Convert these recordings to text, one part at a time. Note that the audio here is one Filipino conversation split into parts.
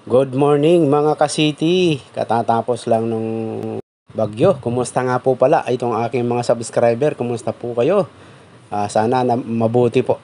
Good morning mga ka-city. Katatapos lang nung bagyo. Kumusta nga po pala itong aking mga subscriber? Kumusta po kayo? Sana mabuti po.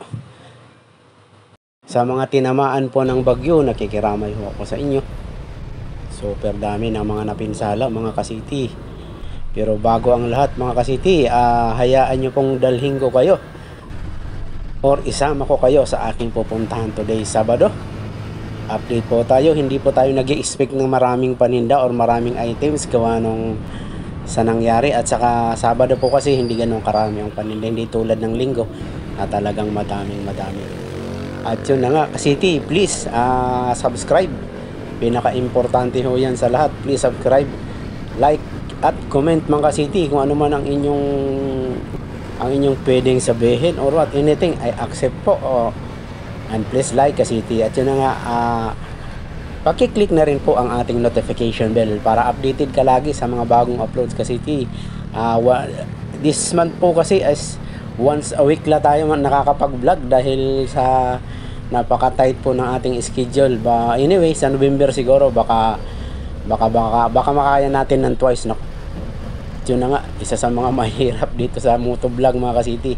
Sa mga tinamaan po ng bagyo, nakikiramay ho ako sa inyo. Super dami ng mga napinsala mga ka-city. Pero bago ang lahat mga ka-city, hayaan nyo pong dalhin ko kayo or isama ko kayo sa aking pupuntahan today Sabado. Update po tayo, hindi po tayo nag-i-expect ng maraming paninda or maraming items gawa nung sa nangyari, at saka Sabado po kasi hindi ganun karami ang paninda, hindi tulad ng Linggo na talagang madami. At yun na nga ka-city, please subscribe, pinaka-importante ho yan sa lahat. Please subscribe, like at comment mga ka-city kung ano man ang inyong pwedeng sabihin or what, anything I accept po. And please like ka-city. At yun na nga, pakiclick na rin po ang ating notification bell para updated ka lagi sa mga bagong uploads ka-city. This month po kasi as once a week la tayo nakakapag-vlog dahil sa napaka-tight po ng ating schedule. Anyway, sa November siguro baka makaya natin ng twice, no? Yun na nga, isa sa mga mahirap dito sa motovlog mga ka-city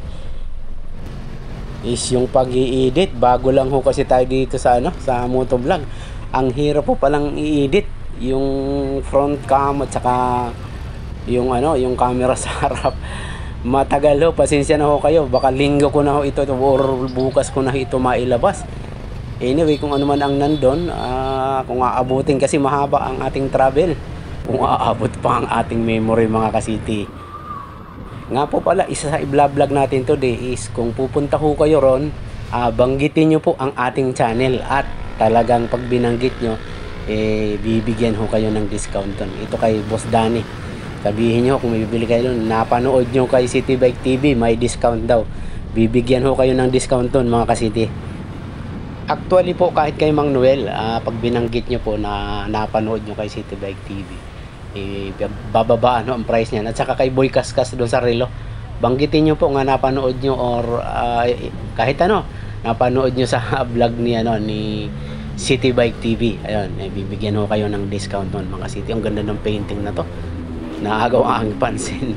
is yung pag-i-edit. Bago lang ho kasi tayo dito sa sa motovlog. Ang hirap po palang i-edit yung front cam at saka yung yung camera sa harap. Matagal ho, pasensya na ho kayo. Baka Linggo ko na ho ito or bukas ko na ito mailabas. Anyway, kung ano man ang nandun, kung aabutin kasi mahaba ang ating travel, kung aabot pa ang ating memory mga ka-city. Nga po pala, isa sa i-vlog natin today is kung pupunta ho kayo ron, banggitin nyo po ang ating channel at talagang pag binanggit nyo, bibigyan ho kayo ng discount ton. Ito kay Boss Danny. Sabihin nyo kung may bibili kayo nun, napanood nyo kay City Bike TV, may discount daw. Bibigyan ho kayo ng discount ton mga ka-city. Actually po, kahit kay Mang Noel, pag binanggit nyo po na napanood nyo kay City Bike TV, bababaan ang price niyan. At saka kay Boy Kaskas doon sa Relo, banggitin nyo po nga napanood nyo or kahit napanood nyo sa vlog ni ni City Bike TV. Ayun, bibigyan ho kayo ng discount noon mga city. Ang ganda ng painting na to, naagaw ang pansin.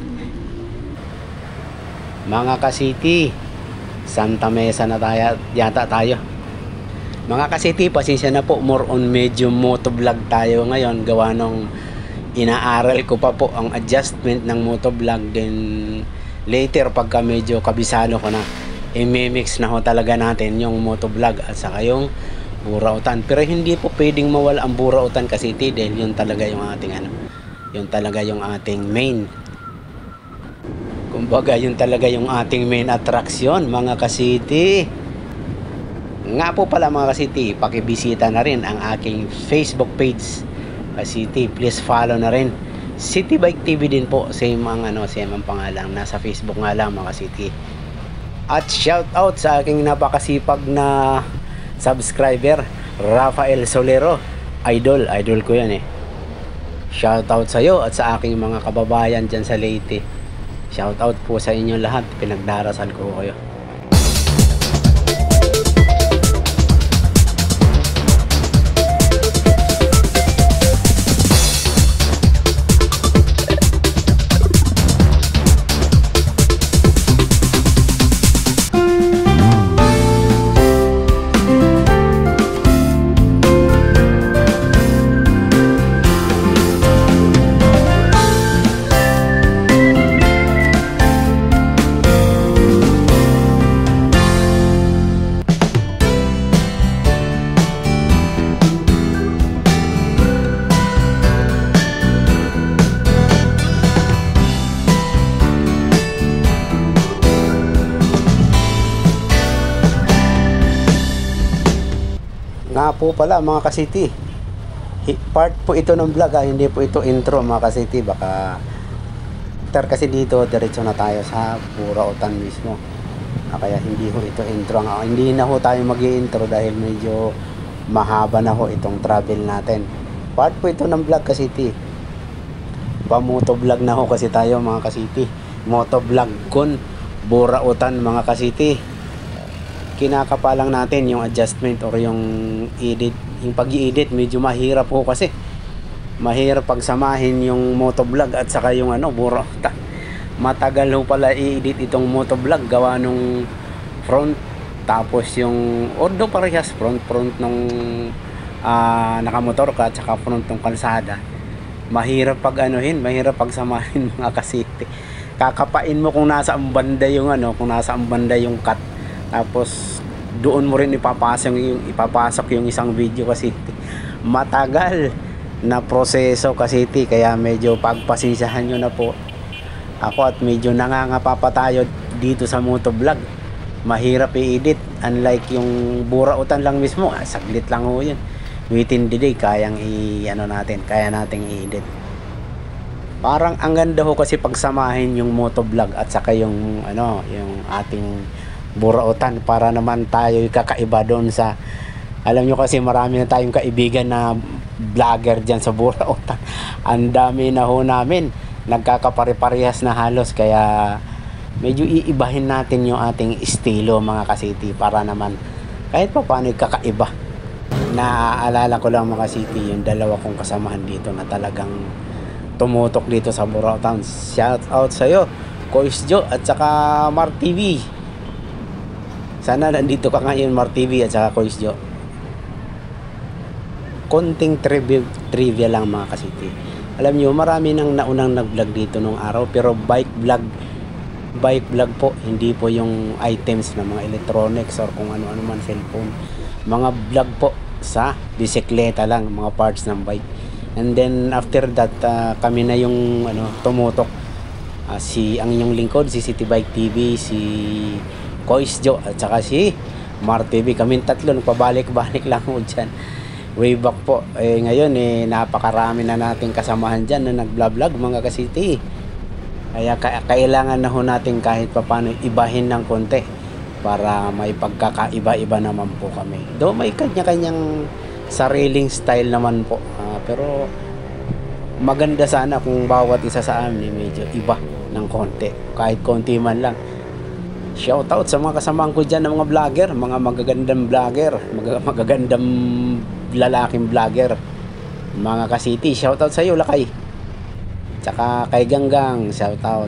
Mga ka-city, Santa Mesa na yata tayo mga ka-city. Pasensya na po, more on medyo motovlog tayo ngayon gawa nung inaaral ko pa po ang adjustment ng motovlog. Then later pagka medyo kabisado ko na, i-mix na ho talaga natin yung motovlog at saka yung burautan. Pero hindi po pwedeng mawala ang burautan kasi dahil yun talaga yung ating yun talaga yung ating main, kumbaga yun talaga yung ating main attraction mga ka-city. Nga po pala mga ka-city, pakibisita na rin ang aking Facebook page ka-city. Please follow na rin City Bike TV din po, same ang pangalan, nasa Facebook nga lang mga ka-city. At shout out sa aking napakasipag na subscriber, Rafael Solero. Idol ko yan Shout out sa iyo at sa aking mga kababayan dyan sa Leyte. Shout out po sa inyo lahat, pinagdarasal ko kayo. Nga po pala mga ka-city, part po ito ng vlog hindi po ito intro mga ka-city. Baka kasi dito diretso na tayo sa burautan mismo, kaya hindi ho ito intro. Hindi na ho tayo mag-i-intro dahil medyo mahaba na ho itong travel natin. Part po ito ng vlog ka-city, motovlog na ho kasi tayo mga ka-city. Motovlog kun burautan mga ka-city. kinakapa lang natin yung adjustment or yung edit, yung pag-i-edit medyo mahirap po kasi mahirap pagsamahin yung motovlog at saka yung buro. Matagal ho pala i-edit itong motovlog gawa nung front, tapos yung although parehas front nung nakamotor ka at saka front ng kalsada, mahirap mahirap pagsamahin mga kasiti. Kakapain mo kung nasaan banda yung kung nasaan banda yung cut, tapos doon mo rin ipapasok yung isang video kasi matagal na proseso kasi kaya medyo pagpasensyahan nyo na po ako at medyo nangangapa pa tayo dito sa motovlog. Mahirap i-edit, unlike yung burautan lang mismo, saglit lang ho yun, within the day kaya nating i-edit. Parang ang ganda ho kasi pagsamahin yung motovlog at saka yung yung ating burautan para naman tayo kakaiba doon sa, alam nyo kasi marami na tayong kaibigan na vlogger dyan sa burautan. Ang dami na ho namin, nagkakapare-parehas na halos, kaya medyo iibahin natin yung ating estilo mga kasiti para naman kahit pa paano kakaiba. Naaalala ko lang mga kasiti yung dalawa kong kasamahan dito na talagang tumutok dito sa burautan. Shout out sa'yo, Kois Jo at saka Mar TV. Sana nandito ka ngayon, Mar TV at saka Kois Jo. Konting trivia lang mga kasiti. Alam nyo, marami nang naunang nag-vlog dito nung araw, pero bike vlog po, hindi po yung items na mga electronics or kung ano-ano man, cellphone. Mga vlog po sa bisikleta lang, mga parts ng bike. And then after that, kami na yung tumutok. Ang inyong lingkod, si City Bike TV, si Kois Jo at saka si Mar TV. Kaming tatlo nagpabalik-balik lang po dyan. Way back po. Ngayon napakarami na nating kasamahan dyan na nag-vlog mga kasiti. Kaya kailangan na ho natin kahit paano ibahin ng konti para may pagkakaiba-iba naman po kami. Do may kanya-kanyang sariling style naman po. Pero maganda sana kung bawat isa sa amin medyo iba ng konti. Kahit konti man lang. Shout out sa mga kasamahan ko dyan ng mga vlogger, mga magagandang vlogger, magagandang lalaking vlogger. Mga kasiti, shout out sa iyo Lakay. Tsaka kay Ganggang, shout out.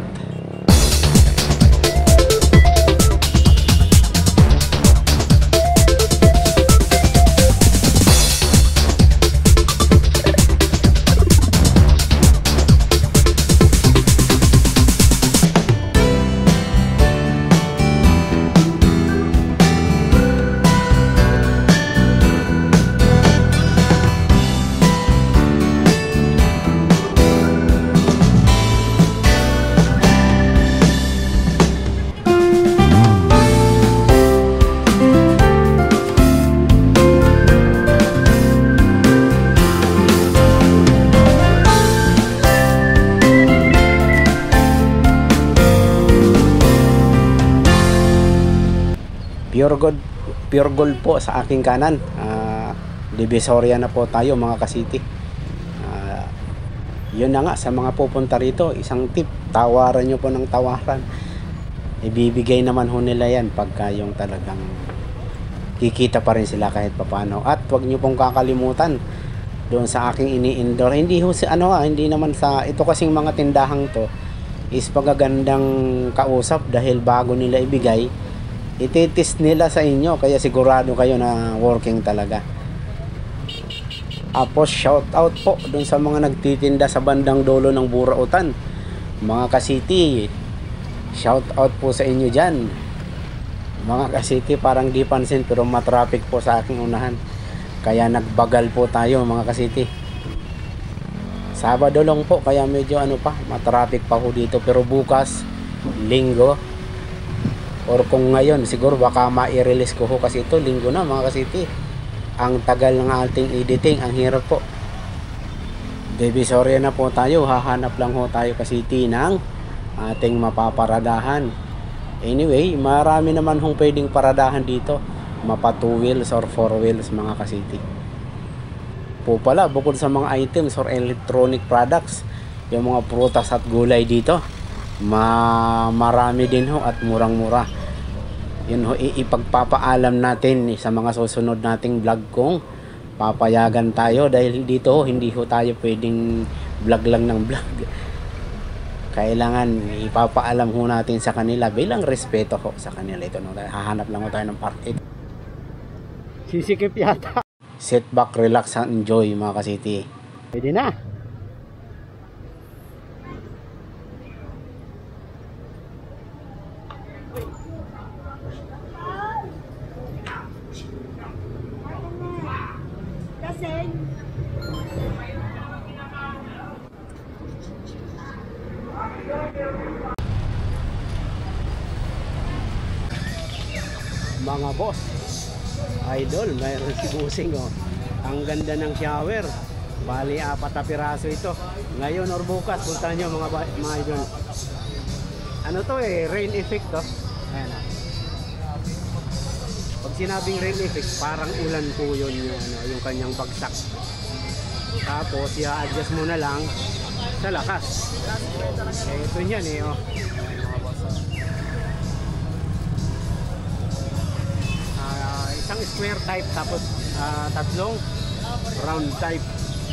Pure gold po sa aking kanan. Divisoria na po tayo mga kasiti. Yun na nga, sa mga pupunta rito, isang tip, tawaran nyo po ng tawaran. Ibibigay naman ho nila yan pagka yung talagang kikita pa rin sila kahit papano. At wag nyo pong kakalimutan doon sa aking ini-indoor, hindi ho hindi naman sa ito kasing mga tindahang to is pagagandang kausap dahil bago nila ibigay, ititest nila sa inyo, kaya sigurado kayo na working talaga. Tapos shout out po dun sa mga nagtitinda sa bandang dulo ng burautan mga kasiti, shout out po sa inyo dyan mga kasiti. Parang di pansin pero matraffic po sa aking unahan, kaya nagbagal po tayo mga kasiti. Sabado lang po kaya medyo matraffic pa po dito, pero bukas linggo or kung ngayon siguro baka ma-release ko ho kasi ito linggo na mga kasiti. Ang tagal ng ating editing, ang hirap po. Divisoria na po tayo, hahanap lang ho tayo kasiti ng ating mapaparadahan. Anyway, marami naman hong pwedeng paradahan dito, mapa 2 wheels or 4 wheels mga kasiti po pala. Bukod sa mga items or electronic products, yung mga prutas at gulay dito marami din ho at murang-mura. Yun ho, ipagpapaalam natin sa mga susunod nating vlog kung papayagan tayo, dahil dito ho, hindi ho tayo pwedeng vlog lang ng vlog. Kailangan ipapaalam ho natin sa kanila bilang respeto ho sa kanila. Ito no, hahanap lang ho tayo ng park. Sisikip yata. Sit back, relax and enjoy mga ka-city. Pwede na. Mga boss, idol, mayroon si Busing oh. Ang ganda ng shower. Bali 4 na piraso ito. Ngayon or bukas, punta nyo mga idol. Ano to rain effect to. Ayan ah. Pag sinabing rain effect, parang ulan po yun yung kanyang bagsak. Tapos i-adjust mo na lang sa lakas. Ito yan oh. Isang square type, tapos tatlong round type.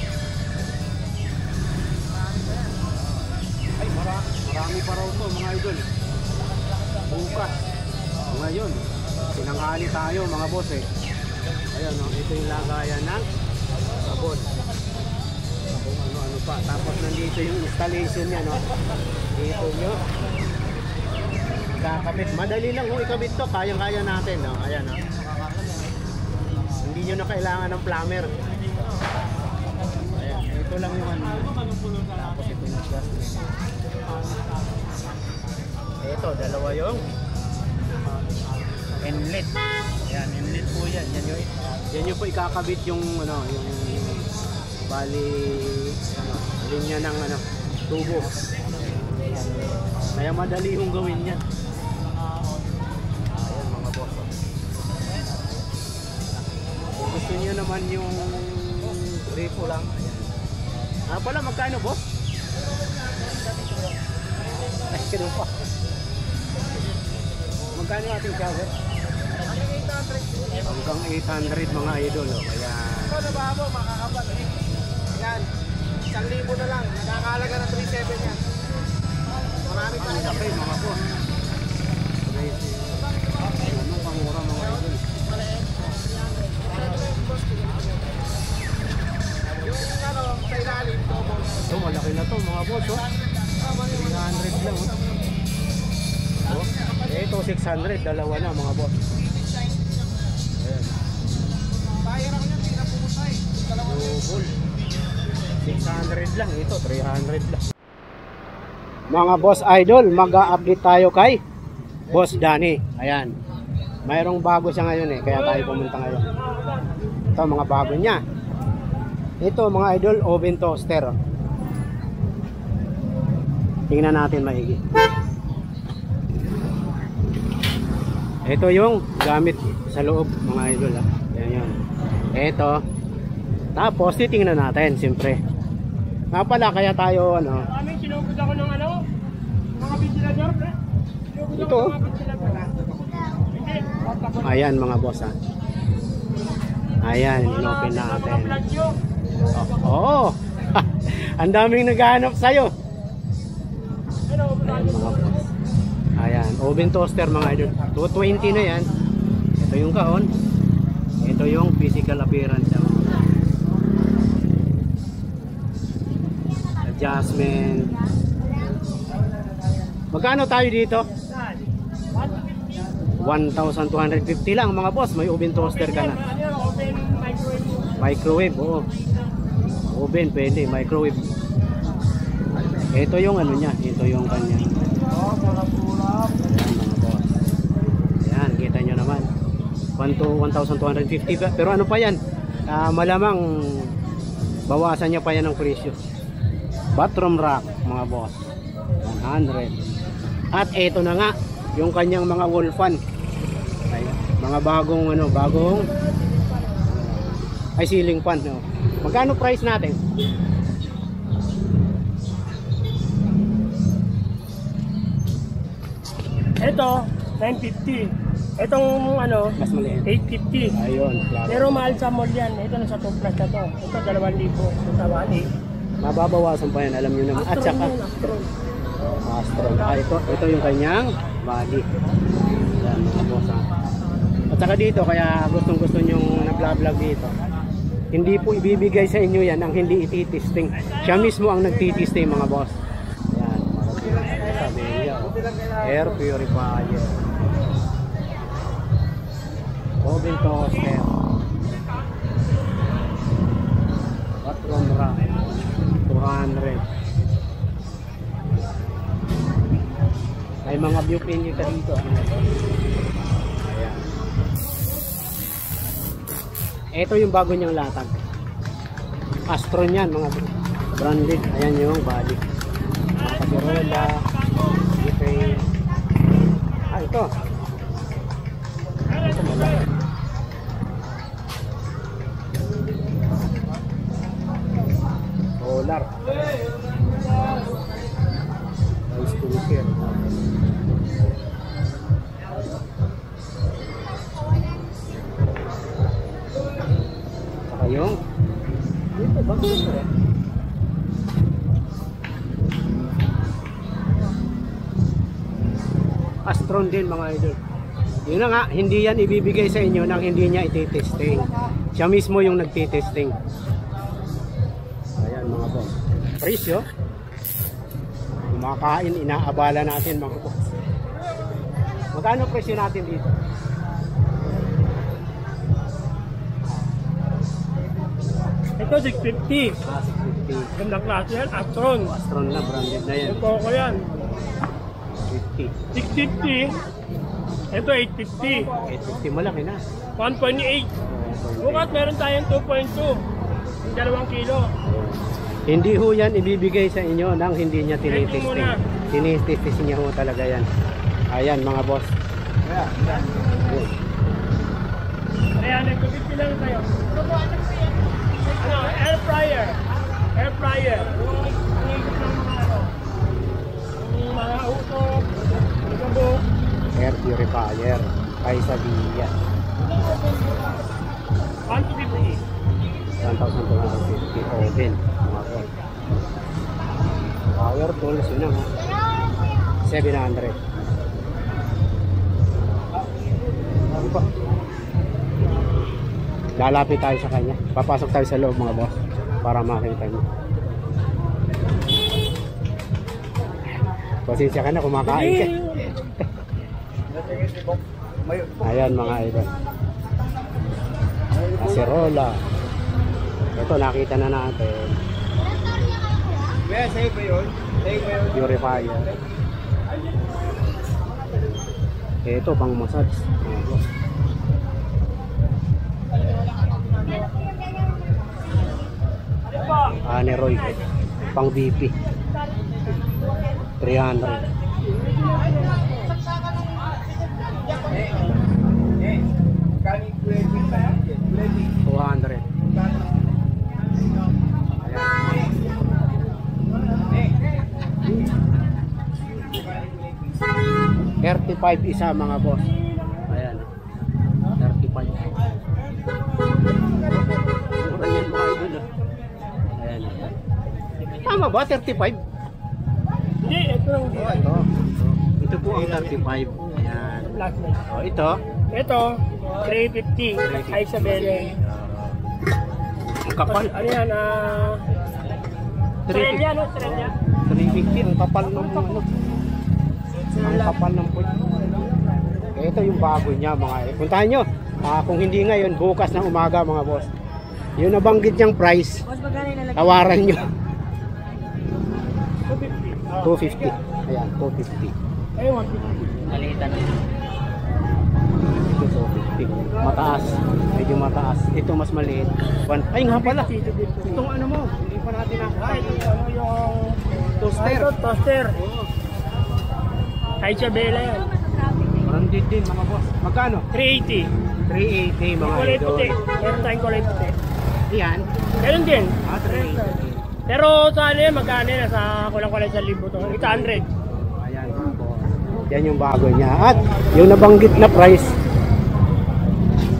Ay, marami pa raw to mga idol. Bukas. Ngayon, sinanghali tayo mga boss Ayan ito yung lagayan ng sabon. Kung ano-ano pa. Tapos nandito yung installation niya Dito nyo kakabit. Madali lang ikabit to. Kayang-kaya natin Ayan Hindi nyo na kailangan ng plumber. Ayan, ito lang yung Tapos ito yung gas. Ito, dalawa yung inlet. Ayan, inlet po yan. Yan yung po ikakabit yung yung bali linya ng tubo. Kaya madali yung gawin yan. Gusto niyo naman yung gripo lang. Ayan. Pala magkano boss? Ay, ganun pa. Magkano ating shower? Hanggang 800 mga idol Kaya na ba mo makakabal Yan 1,000 na lang. Nakakalaga na 3,700 yan. Marami pa rin mga boss. Anong pangura mga idol? Yung sa ilalim ito malaki na to mga boss 300 lang ito 600, dalawa na mga boss. Ayan. Fire ako yan, hindi na pumusay. Double 600 lang, ito 300 lang. Mga boss idol, mag-a-update tayo kay Boss Danny. Ayan, mayroong bago siya ngayon kaya tayo pumunta ngayon. Ito mga bago niya. Ito mga idol, oven toaster. Tingnan natin maigi. Ito yung gamit sa loob mga idol Yan. Ito. Tapos titingnan natin siyempre. Nga pala kaya tayo Aming sinugod ako ng mga ventilador ito. Ayan mga boss Ayan, inopen natin. Oo. Ang daming naghahanap sa'yo. Ayan mga boss. Ayan, oven toaster mga idol. 220 na yan. Ito yung kahon. Ito yung physical appearance. Adjustment. Magkano tayo dito? 1,250 lang mga boss. May oven toaster ka na. Microwave, oo. Oven, pwede. Microwave. Ito yung niya. Ito yung kanya. Ayan mga boss. Ayan, kita nyo naman 1,250. Pero ano pa yan, malamang bawasan niya pa yan ng presyo. Bathroom rack mga boss 100. At ito na nga yung kanyang mga wall fan. Ayan, mga bagong ceiling fan Magkano price natin? Ito, 950. Itong ano, Mas maliit. 850. Ayun, klaro. Pero mahal sa mall yan. Ito na sa 2 plus na to. Ito 2,000. Ito sa Wali. Mababawasan pa yan, alam nyo naman. At saka, Astron. Astron. Ito yung kanyang body. Yan, mga boss. At saka dito, kaya gustong-gusto nyong nag-vlog dito. Hindi po ibibigay sa inyo yan ang hindi ititesting. Siya mismo ang nagtitesting, mga boss. Yan, sabi niya. Air purifier. Oven toaster. Patron rack. 200. May mga view pin ka dito. Ayan. Ito yung bago niyang latag. Astron yan, mga branded. Ayan yung body. Kaserola. Ito. Ito. Ito malaki. Solar. Rice cooker. Saka yung dito ba? Astron din, mga idol. Yun na nga, hindi yan ibibigay sa inyo nang hindi niya ititesting. Siya mismo yung nagtitesting. Ayan, mga boss. Presyo. Kumakain, inaabala natin, mga boss. Magkano presyo natin dito? Ito 650. 650. Ganda klase yan. Astron. Astron na, branded na yan. Ito ko yan. 50. 650. Ito 850. 850, malaki na. 1.8. Bukas meron tayong 2.2. Yung 2 kilo. Hindi ho yan ibibigay sa inyo nang hindi niya Checking tinitesting. muna. Tinitesting niya ho talaga yan. Ayan, mga boss. Kaya nag-50 lang tayo. Ano, air fryer. Air fryer. Ang ikot ng mga ano. Yung mga usok. Sabok. Air purifier. Kaysa Villa. 150. 1,250 oven. Mga boss. Power tools, yun lang ha. 700. Ano pa? Lalapit tayo sa kanya. Papasok tayo sa loob, mga boss, para makita niyo. Pasensya ka na, kumakain ka. Ayan, mga idol. Kaserola. Ito, nakita na natin. Purifier. Ito, pang massage. Aneroy. Pang BP. 300. $200. Ayan. 35 isa, mga boss. Ayan. 35. Mura yan, mga idol. Ayan. Tama ba? 35? Hindi, ito lang. Ito po ang 35. Ayan. Oh, ito. Ito, 350. Ay sa Belen. Ang kapal. Ano yan? Australia, no? Australia. 350. Ang kapal ng ano. Ang kapal ng puwet. Ito yung bago niya, mga puntahan nyo. Kung hindi ngayon, bukas ng umaga, mga boss. Yung nabanggit niyang price, tawaran nyo. 250. Ayan, 250. Ay, 150. Malitan na. Ito 250. Mataas. Medyo mataas. Ito mas maliit. Ay nga pala. Itong ano mo, hindi pa natin nakakita. Ano yung Toaster. Toaster. Ay sa Bela yan. Branded din, mga boss. Magkano? 380. 380, mga Kulay idol. puti. Meron tayong kulay puti. Yan. Meron din. 380. Pero sa ano yan, magkano yan? Sa kulang-kulang sa libo to. 800. Ayan, mga boss. Yan yung bago niya. At yung nabanggit na price,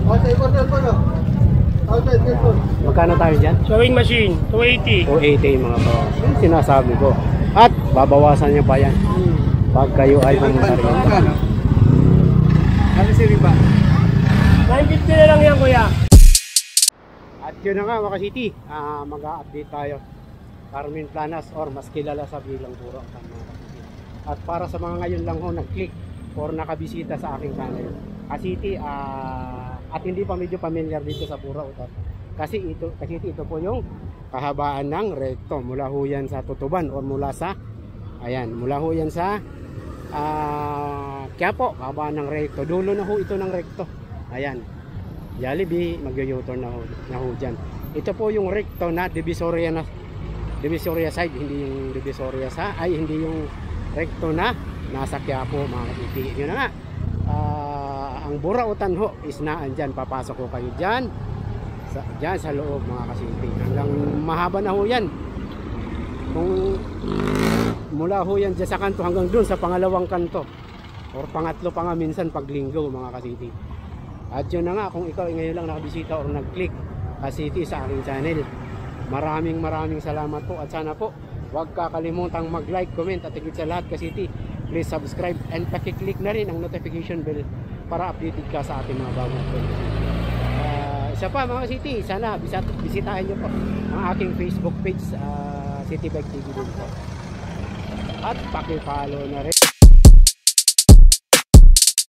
Magkano tayo dyan? Sewing machine, 280. 280 mga po. Yung sinasabi ko. At babawasan niyo pa yan. Pag kayo ay pumunta rin. Ano si Riba? 950 na lang yan, kuya. At yun na nga mga city, mag-update tayo. Carmen Planas or mas kilala sa bilang Buro. At para sa mga ngayon lang ho nag-click or nakabisita sa aking channel, City, at hindi pa medyo familiar dito sa Buro. Kasi ito po yung kahabaan ng rekto mula ho yan sa Tutuban or mula sa mula ho yan sa Quiapo, kahabaan ng rekto. Dulo na ho ito ng rekto. Ayan. Jollibee, mag-u-turn na ho dyan. Ito po yung recto na Divisoria side, hindi yung Divisoria hindi yung recto na nasa Quiapo mga kapiti. Yun na nga. Ang Burautan ho is naandyan. Papasok ko kayo dyan sa loob mga kasiti. Hanggang mahaba na ho yan. Kung mula ho yan dyan sa kanto hanggang dun sa pangalawang kanto or pangatlo pa nga minsan paglinggo mga kasiti. At yun na nga, kung ikaw ngayon lang nakabisita or nag-click City sa aking channel, maraming salamat po. At sana po huwag kakalimutang mag-like, comment at higit sa lahat City, please subscribe and pakiclick na rin ang notification bell para updated ka sa ating mga bagong content. Isa pa mga City, sana bisitahin nyo po ang aking Facebook page, City Bike TV din po. At paki-follow na rin.